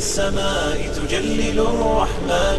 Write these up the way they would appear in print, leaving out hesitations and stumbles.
السماء تجلل الرحمن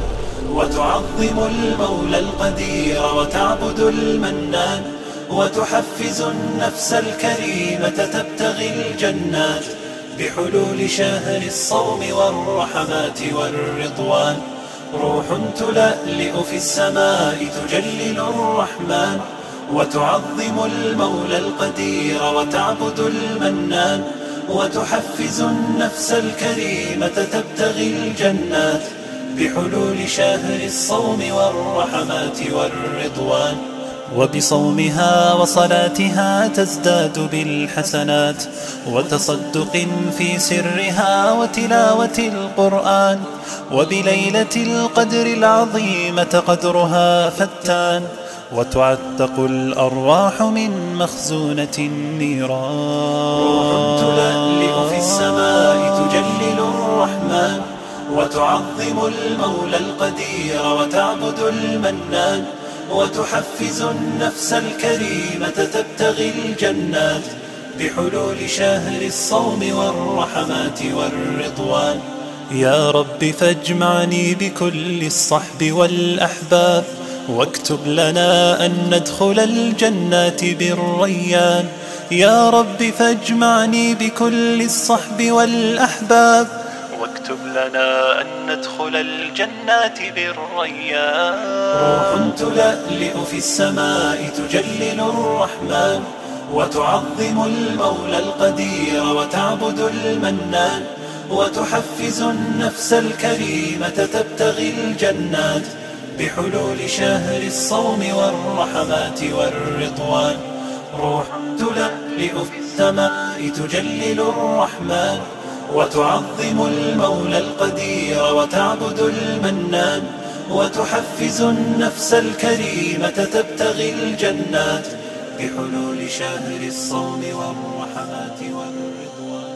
وتعظم المولى القدير وتعبد المنان وتحفز النفس الكريمة تبتغي الجنات بحلول شهر الصوم والرحمات والرضوان. روح تلألئ في السماء تجلل الرحمن وتعظم المولى القدير وتعبد المنان وتحفز النفس الكريمة تبتغي الجنات بحلول شهر الصوم والرحمات والرضوان. وبصومها وصلاتها تزداد بالحسنات وتصدق في سرها وتلاوة القرآن. وبليلة القدر العظيمة قدرها فتان وتعتق الأرواح من مخزونة النيران. روح تلألئ في السماء تجلل الرحمن وتعظم المولى القدير وتعبد المنان وتحفز النفس الكريمة تبتغي الجنات بحلول شهر الصوم والرحمات والرضوان. يا رب فاجمعني بكل الصحب والأحباب واكتب لنا أن ندخل الجنات بالريان. يا رب فاجمعني بكل الصحب والأحباب واكتب لنا أن ندخل الجنات بالريان. روح تلألئ في السماء تجلل الرحمن وتعظم المولى القدير وتعبد المنان وتحفز النفس الكريمة تبتغي الجنات بحلول شهر الصوم والرحمات والرضوان. روح تلألئ في السماء تجلل الرحمن وتعظم المولى القدير وتعبد المنان وتحفز النفس الكريمة تبتغي الجنات بحلول شهر الصوم والرحمات والرضوان.